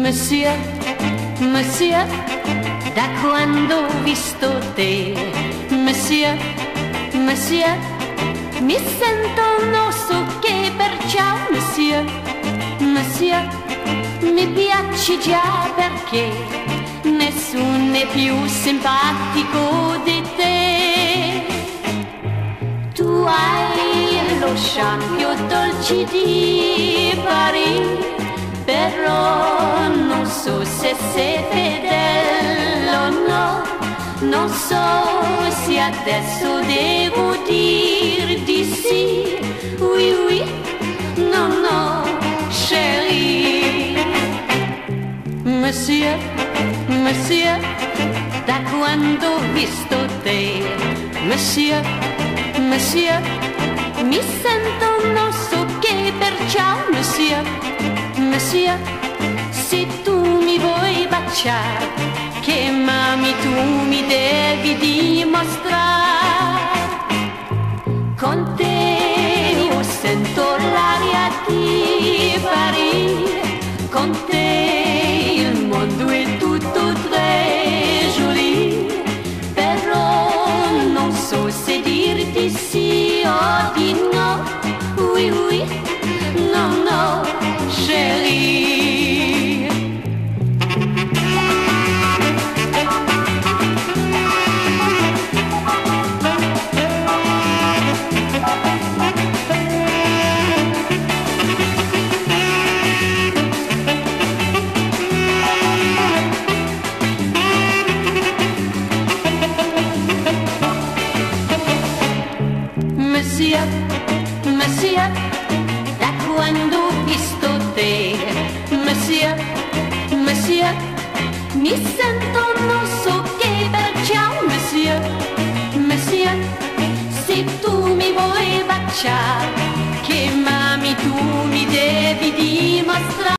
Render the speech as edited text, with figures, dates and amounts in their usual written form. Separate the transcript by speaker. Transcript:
Speaker 1: Monsieur, monsieur, da quando ho visto te, monsieur, monsieur, mi sento non so che perciò, monsieur, monsieur, mi piaci già perché nessuno è più simpatico di te. Tu hai lo scambio dolce di Parigi, però non so se sei fedele o no, non so se adesso devo dir di sì, oui oui, no no, chérie. Monsieur, monsieur, da quando ho visto te, monsieur, monsieur, mi sento non so che perciò, monsieur, monsieur, se tu mi vuoi baciare, che mami tu mi devi dimostrare. Con te io sento l'aria di Parigi, con te il mondo è tutto très joli, però non so se dirti sì o di no, oui oui, no no, chérie. Monsieur, monsieur, da quando ho visto te, monsieur, monsieur, mi sento non so che perciò, monsieur, monsieur, se tu mi vuoi baciare, che mami tu mi devi dimostrare.